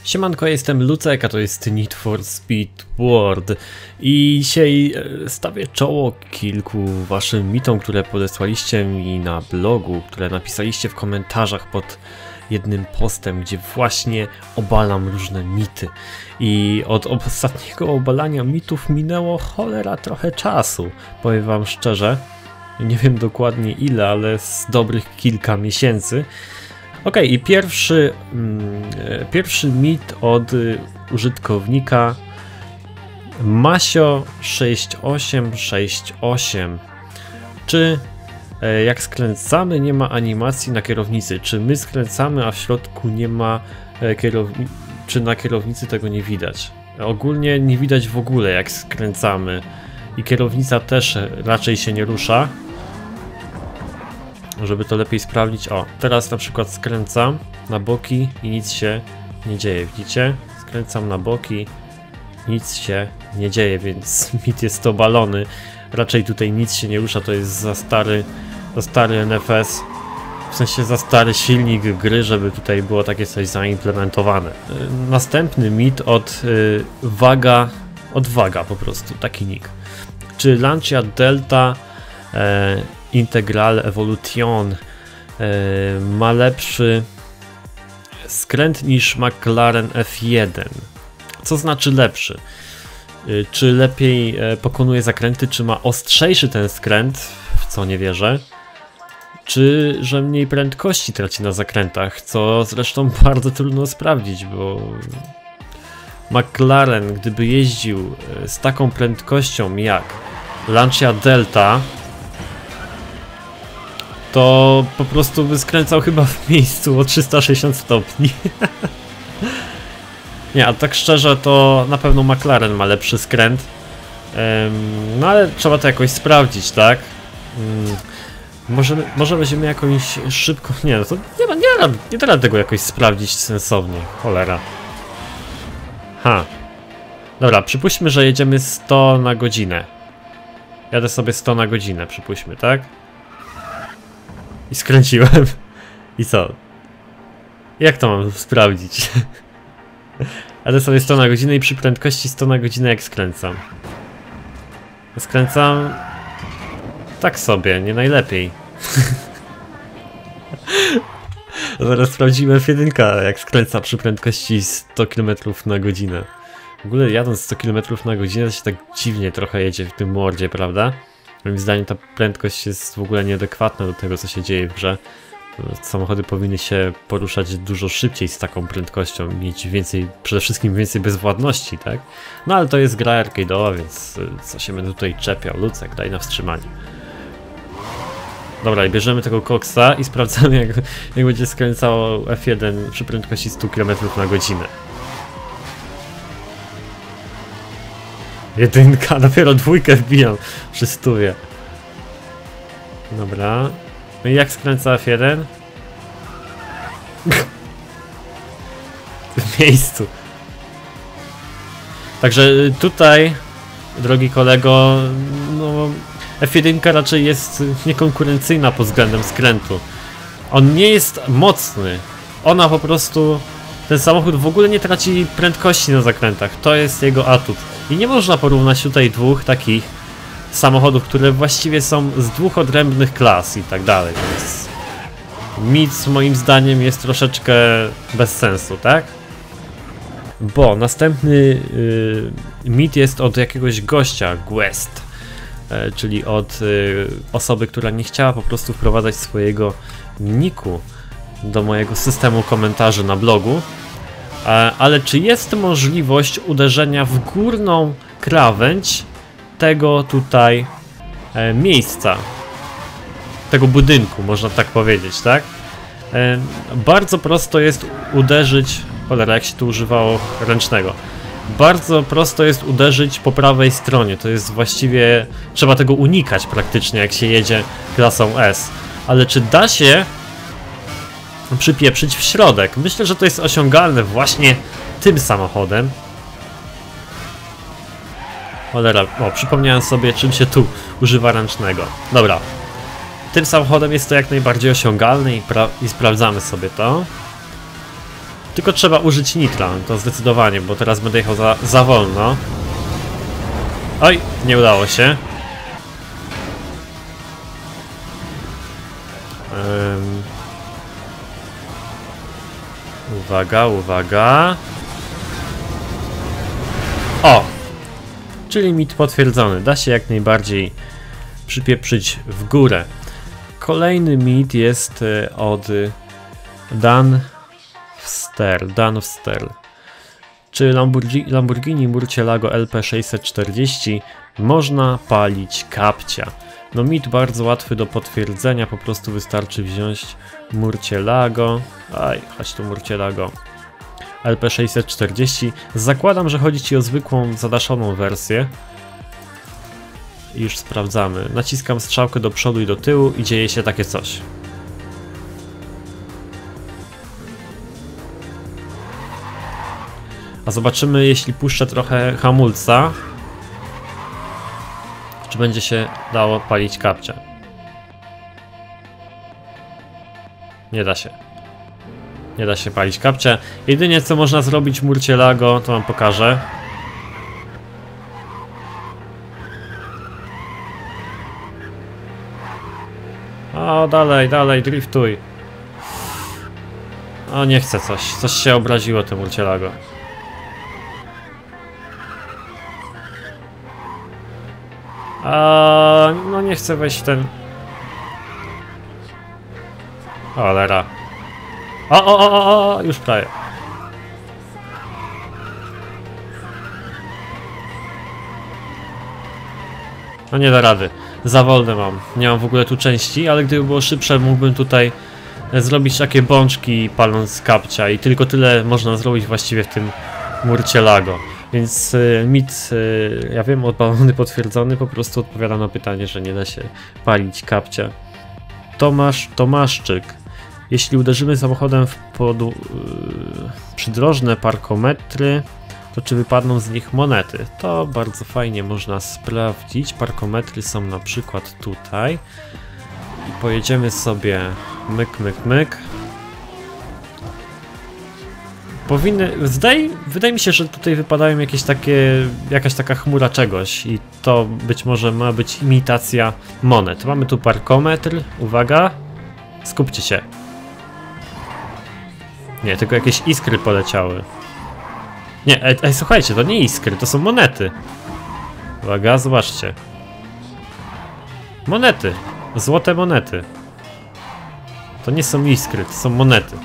Siemanko, jestem Lucek, a to jest Need for Speed World i dzisiaj stawię czoło kilku waszym mitom, które podesłaliście mi na blogu, które napisaliście w komentarzach pod jednym postem, gdzie właśnie obalam różne mity. I od ostatniego obalania mitów minęło cholera trochę czasu, powiem wam szczerze. Nie wiem dokładnie ile, ale z dobrych kilka miesięcy. Ok, i pierwszy mit od użytkownika Masio6868. Czy jak skręcamy, nie ma animacji na kierownicy? Czy my skręcamy, a w środku nie ma czy na kierownicy tego nie widać? Ogólnie nie widać w ogóle, jak skręcamy, i kierownica też raczej się nie rusza. Żeby to lepiej sprawdzić, o, teraz na przykład skręcam na boki i nic się nie dzieje, widzicie? Skręcam na boki, nic się nie dzieje, więc mit jest obalony. Raczej tutaj nic się nie rusza, to jest za stary NFS, w sensie za stary silnik gry, żeby tutaj było takie coś zaimplementowane. Następny mit od Waga po prostu, taki nick. Czy Lancia Delta Integral Evolution ma lepszy skręt niż McLaren F1? Co znaczy lepszy? Czy lepiej pokonuje zakręty, czy ma ostrzejszy ten skręt, w co nie wierzę? Czy że mniej prędkości traci na zakrętach, co zresztą bardzo trudno sprawdzić, bo McLaren, gdyby jeździł z taką prędkością jak Lancia Delta, to po prostu by skręcał chyba w miejscu o 360 stopni. Nie, a tak szczerze to na pewno McLaren ma lepszy skręt. No ale trzeba to jakoś sprawdzić, tak? Może weźmiemy jakąś szybką... Nie, no to nie da tego jakoś sprawdzić sensownie. Cholera. Dobra, przypuśćmy, że jedziemy 100 na godzinę. Jadę sobie 100 na godzinę, przypuśćmy, tak? I skręciłem. I co? Jak to mam sprawdzić? Jadę sobie 100 na godzinę i przy prędkości 100 na godzinę jak skręcam. Skręcam tak sobie, nie najlepiej. Zaraz sprawdzimy F1, jak skręca przy prędkości 100 km na godzinę. W ogóle jadąc 100 km na godzinę to się tak dziwnie trochę jedzie w tym mordzie, prawda? Moim zdaniem ta prędkość jest w ogóle nieadekwatna do tego, co się dzieje w grze. Samochody powinny się poruszać dużo szybciej z taką prędkością, mieć więcej, przede wszystkim więcej bezwładności, tak? No ale to jest gra arcade'owa, więc co się będę tutaj czepiał? Lucek, daj na wstrzymanie. Dobra, i bierzemy tego koksa i sprawdzamy, jak będzie skręcało F1 przy prędkości 100 km na godzinę. Jedynka, dopiero dwójkę wbijam przy 100. Dobra. No i jak skręca F1? W miejscu. Także tutaj, drogi kolego, no F1 raczej jest niekonkurencyjna pod względem skrętu. On nie jest mocny. Ona po prostu... Ten samochód w ogóle nie traci prędkości na zakrętach. To jest jego atut. I nie można porównać tutaj dwóch takich samochodów, które właściwie są z dwóch odrębnych klas i tak dalej. Więc mit moim zdaniem jest troszeczkę bez sensu, tak? Bo następny mit jest od jakiegoś gościa, Guest, czyli od osoby, która nie chciała po prostu wprowadzać swojego niku do mojego systemu komentarzy na blogu. Ale czy jest możliwość uderzenia w górną krawędź tego tutaj miejsca, tego budynku, można tak powiedzieć, tak? Bardzo prosto jest uderzyć, cholera, jak się tu używało ręcznego. Bardzo prosto jest uderzyć po prawej stronie, to jest właściwie, trzeba tego unikać praktycznie, jak się jedzie klasą S. Ale czy da się przypieprzyć w środek? Myślę, że to jest osiągalne właśnie tym samochodem. Cholera, o, przypomniałem sobie, czym się tu używa ręcznego. Dobra. Tym samochodem jest to jak najbardziej osiągalne i sprawdzamy sobie to. Tylko trzeba użyć nitra, to zdecydowanie, bo teraz będę jechał za wolno. Oj, nie udało się. Uwaga, uwaga. O! Czyli mit potwierdzony. Da się jak najbardziej przypieprzyć w górę. Kolejny mit jest od Dan Wsterl. Czy Lamborghini Murcielago LP640 można palić kapcia? No mit bardzo łatwy do potwierdzenia, po prostu wystarczy wziąć Murcielago. Aj, chodź tu Murcielago. LP640. Zakładam, że chodzi ci o zwykłą, zadaszoną wersję. I już sprawdzamy. Naciskam strzałkę do przodu i do tyłu i dzieje się takie coś. A zobaczymy, jeśli puszczę trochę hamulca, czy będzie się dało palić kapcia. Nie da się. Nie da się palić kapcia. Jedynie co można zrobić Murcielago, to wam pokażę. O, dalej, driftuj. O, nie chcę coś się obraziło tym Murcielago. No nie chcę wejść w ten... Cholera. O, już prawie. No nie da rady. Za wolne mam. Nie mam w ogóle tu części, ale gdyby było szybsze, mógłbym tutaj zrobić takie bączki paląc kapcia i tylko tyle można zrobić właściwie w tym Murcielago. Więc mit, ja wiem, odpalony, potwierdzony, po prostu odpowiada na pytanie, że nie da się palić kapcia. Tomaszczyk. Jeśli uderzymy samochodem w przydrożne parkometry, to czy wypadną z nich monety? To bardzo fajnie można sprawdzić. Parkometry są na przykład tutaj. I pojedziemy sobie myk. Wydaje mi się, że tutaj wypadają jakaś taka chmura czegoś i to być może ma być imitacja monet. Mamy tu parkometr, uwaga, skupcie się. Nie, tylko jakieś iskry poleciały. Nie, słuchajcie, to nie iskry, to są monety. Uwaga, zobaczcie. Monety, złote monety. To nie są iskry, to są monety.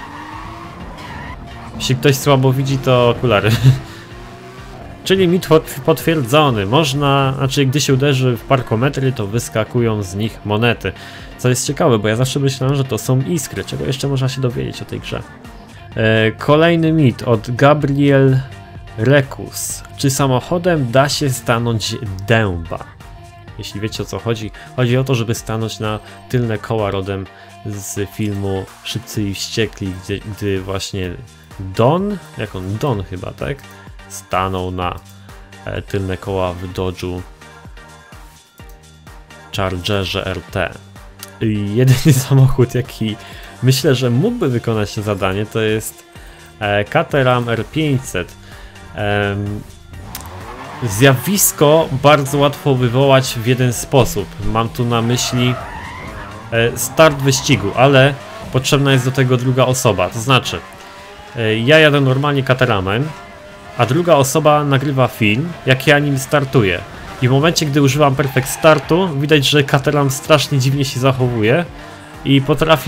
Jeśli ktoś słabo widzi, to okulary. Czyli mit potwierdzony. Znaczy gdy się uderzy w parkometry, to wyskakują z nich monety. Co jest ciekawe, bo ja zawsze myślałem, że to są iskry. Czego jeszcze można się dowiedzieć o tej grze? Kolejny mit od Gabriel Rekus. Czy samochodem da się stanąć dęba? Jeśli wiecie o co chodzi, chodzi o to, żeby stanąć na tylne koła rodem z filmu Szybcy i Wściekli, gdy właśnie Don chyba, tak? Stanął na tylne koła w Dodge'u Chargerze RT. I jedyny samochód, jaki myślę, że mógłby wykonać to zadanie, to jest Caterham R500. Zjawisko bardzo łatwo wywołać w jeden sposób. Mam tu na myśli start wyścigu, ale potrzebna jest do tego druga osoba. To znaczy, ja jadę normalnie Caterhamem, a druga osoba nagrywa film, jak ja nim startuję. I w momencie, gdy używam Perfect Startu, widać, że Caterham strasznie dziwnie się zachowuje i potrafi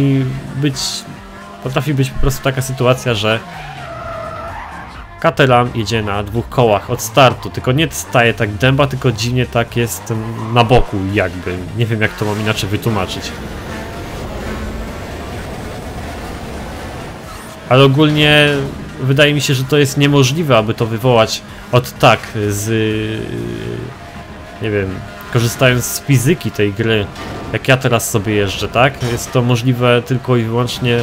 być po prostu taka sytuacja, że Caterham jedzie na dwóch kołach od startu, tylko nie staje tak dęba, tylko dziwnie tak jest na boku jakby. Nie wiem, jak to mam inaczej wytłumaczyć. Ale ogólnie wydaje mi się, że to jest niemożliwe, aby to wywołać od tak nie wiem, korzystając z fizyki tej gry, jak ja teraz sobie jeżdżę, tak? Jest to możliwe tylko i wyłącznie,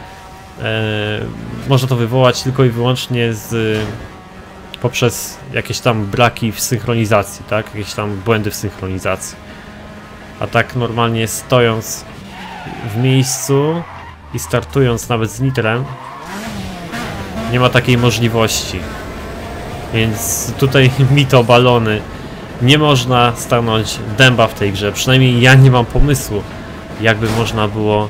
można to wywołać tylko i wyłącznie poprzez jakieś tam braki w synchronizacji, tak? Jakieś tam błędy w synchronizacji. A tak normalnie stojąc w miejscu i startując nawet z nitrem, Nie ma takiej możliwości. Więc tutaj mito balony. Nie można stanąć dęba w tej grze. Przynajmniej ja nie mam pomysłu, jakby można było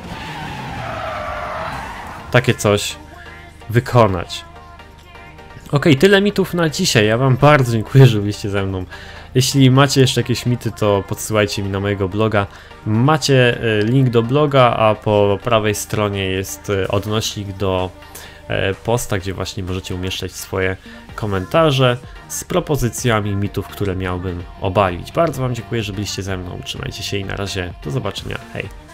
takie coś wykonać. Ok, tyle mitów na dzisiaj. Ja wam bardzo dziękuję, że byliście ze mną. Jeśli macie jeszcze jakieś mity, to podsyłajcie mi na mojego bloga. Macie link do bloga, a po prawej stronie jest odnośnik do posta, gdzie właśnie możecie umieszczać swoje komentarze z propozycjami mitów, które miałbym obalić. Bardzo wam dziękuję, że byliście ze mną. Trzymajcie się i na razie do zobaczenia. Hej!